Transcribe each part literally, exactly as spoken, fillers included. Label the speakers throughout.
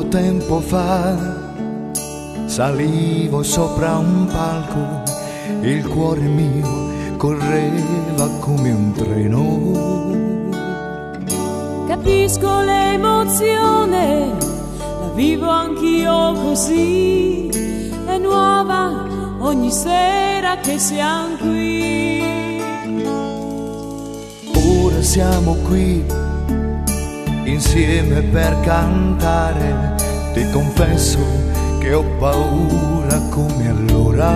Speaker 1: tempo fa salivo sopra un palco, il cuore mio correva come un treno.
Speaker 2: Capisco l'emozione, la vivo anch'io così, è nuova ogni sera che siamo qui.
Speaker 1: Ora siamo qui insieme per cantare, ti confesso che ho paura come allora.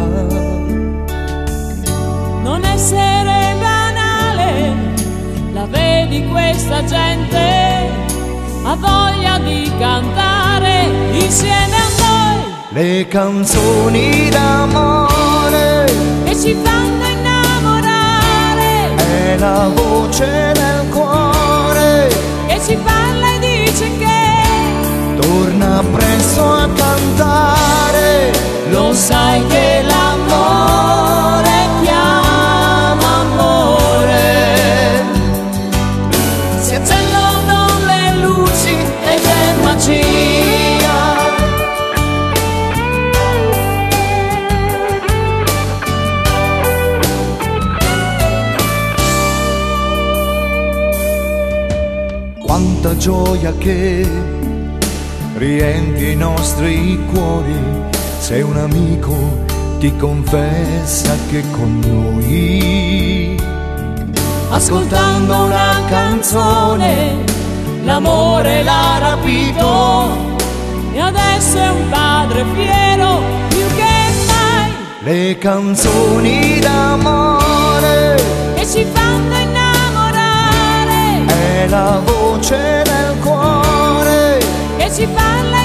Speaker 2: Non essere banale, la vedi questa gente, ha voglia di cantare insieme a noi
Speaker 1: le canzoni d'amore
Speaker 2: che ci fanno innamorare,
Speaker 1: è la voce del cuore
Speaker 2: che ci parla e dice che
Speaker 1: torna presto a cantare.
Speaker 2: Lo sai che l'amore chiama amore, si accendono le luci ed è magia.
Speaker 1: Quanta gioia che riempie i nostri cuori, se un amico ti confessa che con noi,
Speaker 2: Ascoltando una canzone, l'amore l'ha rapito e adesso è un padre fiero più che mai.
Speaker 1: le canzoni d'amore
Speaker 2: Che ci fanno innamorare,
Speaker 1: è la voce del cuore
Speaker 2: che ci parla